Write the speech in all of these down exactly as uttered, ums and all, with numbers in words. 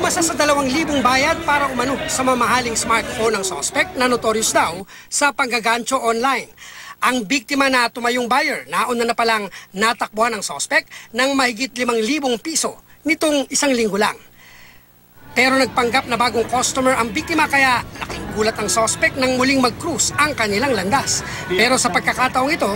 Umasa sa dalawang libong bayad para umano sa mamahaling smartphone ng suspect na notorious daw sa panggagancho online. Ang biktima na tumayong buyer, nauna na palang natakbuhan ng suspect ng mahigit limang libong piso nitong isang linggo lang. Pero nagpanggap na bagong customer ang biktima kaya laking gulat ang suspect nang muling mag-cruise ang kanilang landas. Pero sa pagkakataong ito,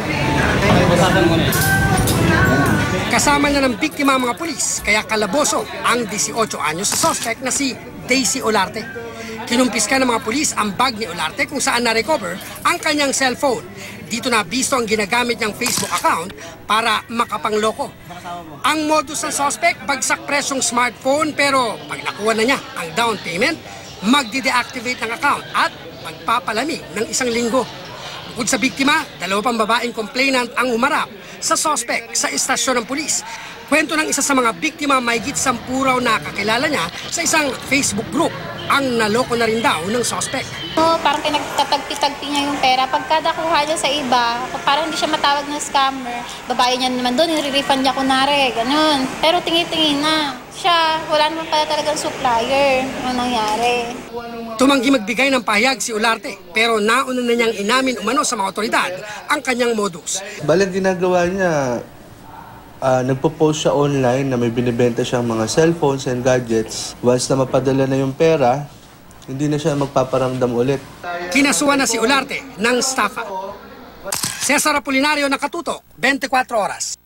kasama na ng biktima ang mga pulis, kaya kalaboso ang labing-apat anyos sa suspect na si Daisy Olarte. Kinumpiska ng mga pulis ang bag ni Olarte kung saan na-recover ang kanyang cellphone. Dito na bisto ang ginagamit niyang Facebook account para makapangloko. Ang modus ng suspect, bagsak-presyong smartphone, pero pag nakuha na niya ang down payment, magde-deactivate ng account at magpapalamig ng isang linggo. Bukod sa biktima, dalawa pang babaeng complainant ang humarap sa suspect sa istasyon ng pulis. Kwento ng isa sa mga biktima, mahigit sampu raw na kakilala niya sa isang Facebook group ang naloko na rin daw ng suspect. No, parang pinagtatagpi-tagpi niya yung pera. Pagka nakuha niya sa iba, parang hindi siya matawag ng scammer. Babae niya naman doon, nire-refund niya kunwari, ganun. Pero tingin-tingin na. Siya, wala naman pala talagang supplier. Ano nangyari? Tumanggi magbigay ng pahayag si Olarte, pero nauna na niyang inamin umano sa mga otoridad ang kanyang modus. Balang ginagawa niya, uh, nagpo-post siya online na may binibenta siyang mga cellphones and gadgets. Once na mapadala na yung pera, hindi na siya magpaparamdam ulit. Kinasuhan na si Olarte ng staffa. Cesar Apolinario, nakatutok, twenty-four oras.